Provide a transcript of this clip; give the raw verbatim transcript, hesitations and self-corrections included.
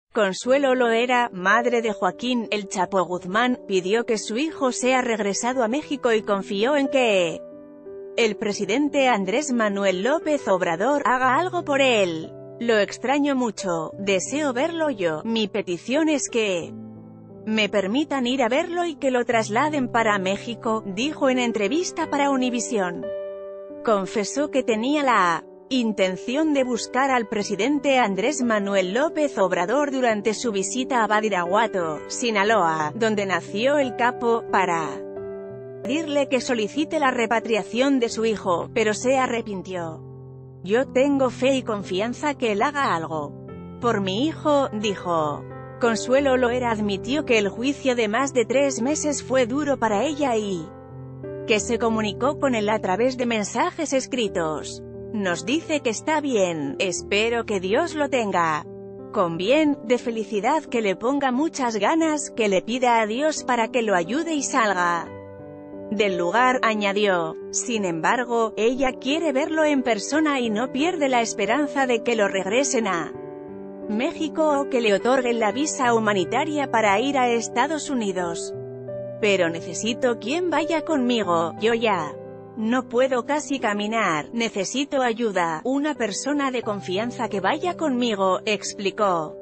Consuelo Loera, madre de Joaquín El Chapo Guzmán, pidió que su hijo sea regresado a México y confió en que el presidente Andrés Manuel López Obrador haga algo por él. Lo extraño mucho, deseo verlo yo, mi petición es que me permitan ir a verlo y que lo trasladen para México, dijo en entrevista para Univisión. Confesó que tenía la intención de buscar al presidente Andrés Manuel López Obrador durante su visita a Badiraguato, Sinaloa, donde nació el capo, para pedirle que solicite la repatriación de su hijo, pero se arrepintió. Yo tengo fe y confianza que él haga algo por mi hijo, dijo. Consuelo Loera admitió que el juicio de más de tres meses fue duro para ella y que se comunicó con él a través de mensajes escritos. Nos dice que está bien, espero que Dios lo tenga con bien, de felicidad, que le ponga muchas ganas, que le pida a Dios para que lo ayude y salga del lugar, añadió. Sin embargo, ella quiere verlo en persona y no pierde la esperanza de que lo regresen a México o que le otorguen la visa humanitaria para ir a Estados Unidos. Pero necesito quien vaya conmigo, yo ya no puedo casi caminar, necesito ayuda, una persona de confianza que vaya conmigo, explicó.